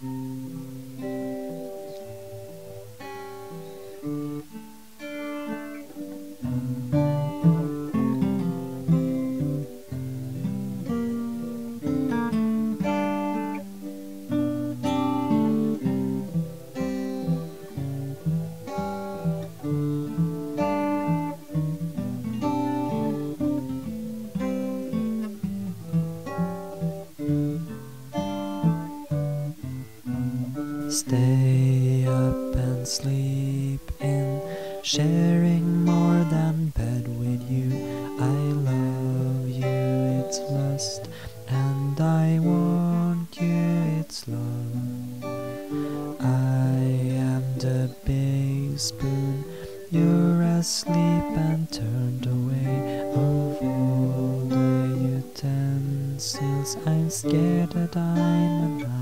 Stay up and sleep in, sharing more than bed with you. I love you, it's lust, and I want you, it's love. I am the big spoon, you're asleep and turned away. Of all the utensils, I'm scared that I'm a knife.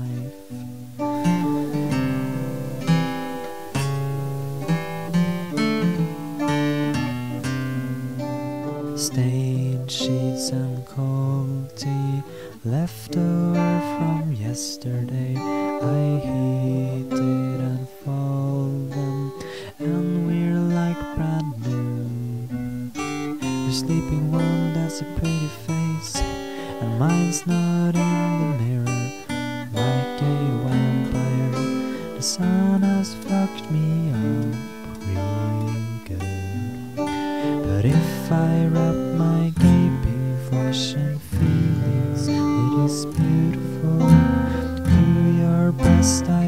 Stained sheets and cold tea left over from yesterday. I heated and fold them, and we're like brand new. You're sleeping well, that's a pretty face, and mine's not in the mirror. Like a vampire, the sun has fucked me up real good. But if I wrap my gaping flesh in feelings, it is beautiful. Do your best,